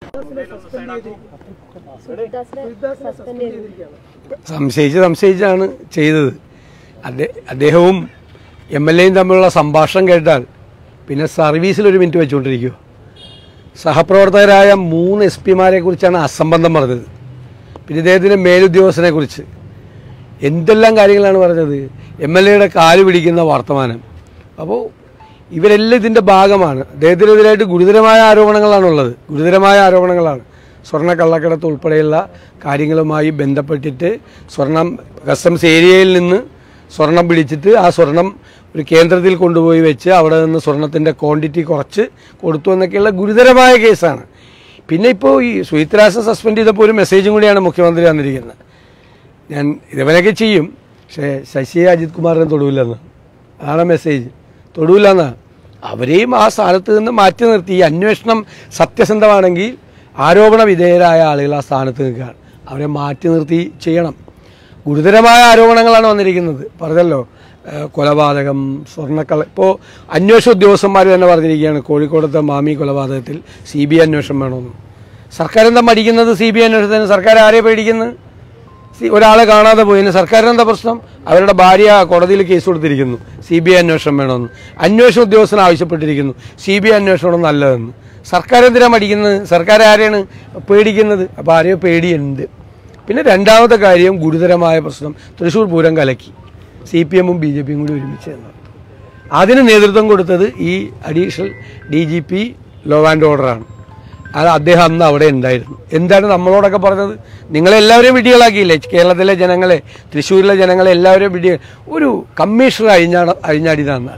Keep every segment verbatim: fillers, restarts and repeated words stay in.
സംശയിച്ച് സംശയിച്ചാണ് ചെയ്തത്. അദ്ദേഹവും M L എയും തമ്മിലുള്ള സംഭാഷണം കേട്ടാൽ പിന്നെ സർവീസിൽ ഒരു മിനിറ്റ് വെച്ചുകൊണ്ടിരിക്കുമോ? സഹപ്രവർത്തകരായ മൂന്ന് എസ് പിമാരെ കുറിച്ചാണ് അസംബന്ധം പറഞ്ഞത്. പിന്നെ ഇദ്ദേഹത്തിൻ്റെ മേലുദ്യോഗസ്ഥനെ കുറിച്ച് എന്തെല്ലാം കാര്യങ്ങളാണ് പറഞ്ഞത്. എം എൽ എയുടെ കാല് പിടിക്കുന്ന വർത്തമാനം. അപ്പോൾ ഇവരെല്ലാം ഇതിൻ്റെ ഭാഗമാണ്. അദ്ദേഹത്തിനെതിരായിട്ട് ഗുരുതരമായ ആരോപണങ്ങളാണുള്ളത്. ഗുരുതരമായ ആരോപണങ്ങളാണ്. സ്വർണ്ണ കള്ളക്കടത്ത് ഉൾപ്പെടെയുള്ള കാര്യങ്ങളുമായി ബന്ധപ്പെട്ടിട്ട് സ്വർണം കസ്റ്റംസ് ഏരിയയിൽ നിന്ന് സ്വർണം പിടിച്ചിട്ട് ആ സ്വർണം ഒരു കേന്ദ്രത്തിൽ കൊണ്ടുപോയി വെച്ച് അവിടെ നിന്ന് സ്വർണത്തിൻ്റെ ക്വാണ്ടിറ്റി കുറച്ച് കൊടുത്തു എന്നൊക്കെയുള്ള ഗുരുതരമായ കേസാണ്. പിന്നെ ഇപ്പോൾ ഈ സുഹിത്രാസൻ സസ്പെൻഡ് ചെയ്തപ്പോൾ ഒരു മെസ്സേജും കൂടിയാണ് മുഖ്യമന്ത്രി വന്നിരിക്കുന്നത്. ഞാൻ ഇതവനൊക്കെ ചെയ്യും, പക്ഷേ ശശി അജിത് കുമാറിനെ തൊടുവില്ലെന്ന്. അതാണ് മെസ്സേജ്. തൊടുവില്ലെന്നാണ്. അവരെയും ആ സ്ഥാനത്ത് നിന്ന് മാറ്റി നിർത്തി. ഈ അന്വേഷണം സത്യസന്ധമാണെങ്കിൽ ആരോപണ വിധേയരായ ആളുകൾ ആ സ്ഥാനത്ത് നിൽക്കുകയാണ്. അവരെ മാറ്റി നിർത്തി ചെയ്യണം. ഗുരുതരമായ ആരോപണങ്ങളാണ് വന്നിരിക്കുന്നത്. പറഞ്ഞല്ലോ, കൊലപാതകം, സ്വർണ്ണക്കള്ള. ഇപ്പോൾ അന്വേഷണ ഉദ്യോഗസ്ഥന്മാർ തന്നെ പറഞ്ഞിരിക്കുകയാണ് കോഴിക്കോടത്തെ മാമി കൊലപാതകത്തിൽ സി ബി ഐ അന്വേഷണം വേണമെന്ന്. സർക്കാർ എന്താ മടിക്കുന്നത്? സി ബി ഐ അന്വേഷണത്തിന് സർക്കാർ ആരെ പേടിക്കുന്നത്? ഒരാളെ കാണാതെ പോയതിന് സർക്കാരിനെന്താ പ്രശ്നം? അവരുടെ ഭാര്യ കോടതിയിൽ കേസ് കൊടുത്തിരിക്കുന്നു, സി ബി ഐ അന്വേഷണം വേണമെന്ന്. അന്വേഷണ ഉദ്യോഗസ്ഥൻ ആവശ്യപ്പെട്ടിരിക്കുന്നു, സി ബി ഐ അന്വേഷണം നല്ലതെന്ന്. സർക്കാർ എന്തിനാ മടിക്കുന്നത്? സർക്കാർ ആരെയാണ് പേടിക്കുന്നത്? അപ്പോൾ ആരെയോ പേടിയുണ്ട്. പിന്നെ രണ്ടാമത്തെ കാര്യം, ഗുരുതരമായ പ്രശ്നം, തൃശ്ശൂർ പൂരം കലക്കി സി പി എമ്മും ബി ജെ പിയും കൂടി ഒരുമിച്ച് എന്നാണ്. അതിന് നേതൃത്വം കൊടുത്തത് ഈ additional D G P law and ഓർഡറാണ്. അത് അദ്ദേഹം അന്ന് അവിടെ ഉണ്ടായിരുന്നു. എന്താണ് നമ്മളോടൊക്കെ പറഞ്ഞത്? നിങ്ങളെല്ലാവരെയും വിഡ്ഢികളാക്കിയില്ലേ കേരളത്തിലെ ജനങ്ങളെ, തൃശ്ശൂരിലെ ജനങ്ങളെ എല്ലാവരെയും വിഡ്ഢി. ഒരു കമ്മീഷണർ അഴിഞ്ഞാട അഴിഞ്ഞാടിയതാണ്.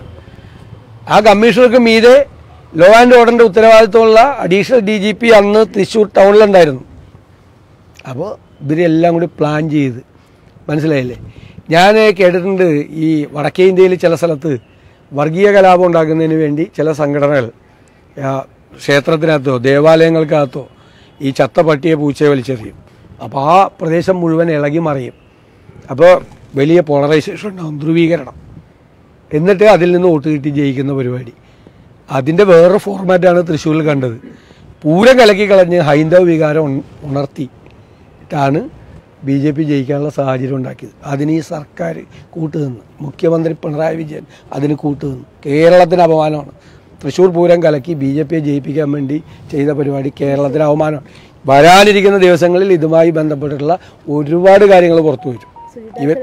ആ കമ്മീഷണർക്ക് മീതെ ലോ ആൻഡ് ഓർഡറിൻ്റെ ഉത്തരവാദിത്വമുള്ള അഡീഷണൽ ഡി ജി പി അന്ന് തൃശ്ശൂർ ടൗണിലുണ്ടായിരുന്നു. അപ്പോൾ ഇവരെല്ലാം കൂടി പ്ലാൻ ചെയ്ത്, മനസ്സിലായില്ലേ? ഞാൻ കേട്ടിട്ടുണ്ട് ഈ വടക്കേ ഇന്ത്യയിൽ ചില സ്ഥലത്ത് വർഗീയ കലാപം ഉണ്ടാക്കുന്നതിന് വേണ്ടി ചില സംഘടനകൾ ക്ഷേത്രത്തിനകത്തോ ദേവാലയങ്ങൾക്കകത്തോ ഈ ചത്ത പട്ടിയെ പൂച്ചയെ വലിച്ചെറിയും. അപ്പോൾ ആ പ്രദേശം മുഴുവൻ ഇളകി മറിയും. അപ്പോൾ വലിയ പോളറൈസേഷൻ ഉണ്ടാകും, ധ്രുവീകരണം. എന്നിട്ട് അതിൽ നിന്ന് വോട്ട് കിട്ടി ജയിക്കുന്ന പരിപാടി. അതിൻ്റെ വേറൊരു ഫോർമാറ്റാണ് തൃശ്ശൂരിൽ കണ്ടത്. പൂരം കലക്കി കളഞ്ഞ് ഹൈന്ദവ വികാരം ഉണർത്തിയിട്ടാണ് ബി ജെ പി ജയിക്കാനുള്ള സാഹചര്യം ഉണ്ടാക്കിയത്. അതിന് ഈ സർക്കാർ കൂട്ടുനിന്ന്, മുഖ്യമന്ത്രി പിണറായി വിജയൻ അതിന് കൂട്ടുനിന്ന്. കേരളത്തിന് അപമാനമാണ്. തൃശ്ശൂർ പൂരം കലക്കി ബി ജെ പിയെ ജയിപ്പിക്കാൻ വേണ്ടി ചെയ്ത പരിപാടി കേരളത്തിന് അവമാനമാണ്. വരാനിരിക്കുന്ന ദിവസങ്ങളിൽ ഇതുമായി ബന്ധപ്പെട്ടിട്ടുള്ള ഒരുപാട് കാര്യങ്ങൾ പുറത്തു വരും. ഇവർ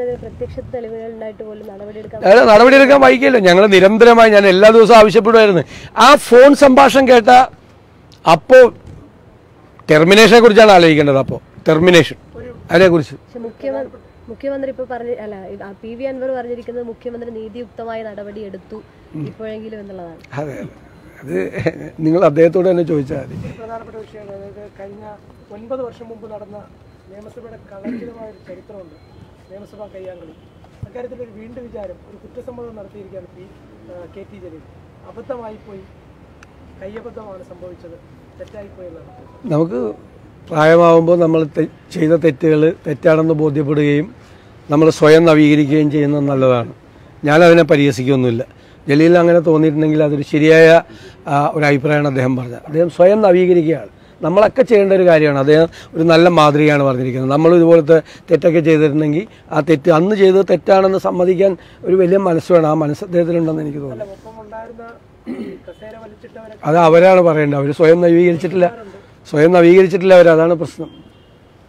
നടപടിയെടുക്കാൻ വൈകിയല്ലോ. ഞങ്ങൾ നിരന്തരമായി, ഞാൻ എല്ലാ ദിവസവും ആവശ്യപ്പെടുമായിരുന്നു. ആ ഫോൺ സംഭാഷണം കേട്ട അപ്പോൾ ടെർമിനേഷനെ കുറിച്ചാണ് ആലോചിക്കേണ്ടത്. അപ്പോൾ ടെർമിനേഷൻ അതിനെക്കുറിച്ച് മുഖ്യമന്ത്രി ഇപ്പോൾ പറഞ്ഞ അല്ല പി വി അൻവർ പറഞ്ഞിരിക്കുന്നത് മുഖ്യമന്ത്രി നീതിയുക്തമായ നടപടി എടുത്തു ഇപ്പോഴെങ്കിലും എന്നുള്ളതാണ്. അതെ, അത് നിങ്ങൾ അദ്ദേഹത്തോട് തന്നെ ചോദിച്ചാൽ മതി. പ്രധാനപ്പെട്ട വിഷയമാണ്. അതായത് കഴിഞ്ഞ ഒൻപത് വർഷം മുമ്പ് നടന്ന നിയമസഭയുടെ കളങ്കിതമായ ഒരു ചരിത്രമുണ്ട്. നിയമസഭാ കയ്യാങ്കളി. അക്കാര്യത്തിൽ ഒരു വീണ്ടും വിചാരം, ഒരു കുറ്റസമ്മതം നടത്തിയിരിക്കുകയാണ് പി കെ ടി ജലീൽ. അബദ്ധമായിപ്പോയി, കയ്യബദ്ധമാണ് സംഭവിച്ചത്, തെറ്റായിപ്പോയി എന്നാണ്. നമുക്ക് പ്രായമാകുമ്പോൾ നമ്മൾ ചെയ്ത തെറ്റുകൾ തെറ്റാണെന്ന് ബോധ്യപ്പെടുകയും നമ്മൾ സ്വയം നവീകരിക്കുകയും ചെയ്യുന്നത് നല്ലതാണ്. ഞാനതിനെ പരിഹസിക്കൊന്നുമില്ല. ജലീൽ അങ്ങനെ തോന്നിയിട്ടുണ്ടെങ്കിൽ അതൊരു ശരിയായ ഒരു അഭിപ്രായമാണ് അദ്ദേഹം പറഞ്ഞത്. അദ്ദേഹം സ്വയം നവീകരിക്കുകയാണ്. നമ്മളൊക്കെ ചെയ്യേണ്ട ഒരു കാര്യമാണ്. അദ്ദേഹം ഒരു നല്ല മാതൃകയാണ് പറഞ്ഞിരിക്കുന്നത്. നമ്മൾ ഇതുപോലത്തെ തെറ്റൊക്കെ ചെയ്തിട്ടുണ്ടെങ്കിൽ ആ തെറ്റ് അന്ന് ചെയ്തത് തെറ്റാണെന്ന് സമ്മതിക്കാൻ ഒരു വലിയ മനസ്സ് വേണം. ആ മനസ്സ് അദ്ദേഹത്തിലുണ്ടെന്ന് എനിക്ക് തോന്നുന്നു. അത് അവരാണ് പറയേണ്ടത്. അവർ സ്വയം നവീകരിച്ചിട്ടില്ല സ്വയം നവീകരിച്ചിട്ടില്ല അവർ. അതാണ് പ്രശ്നം.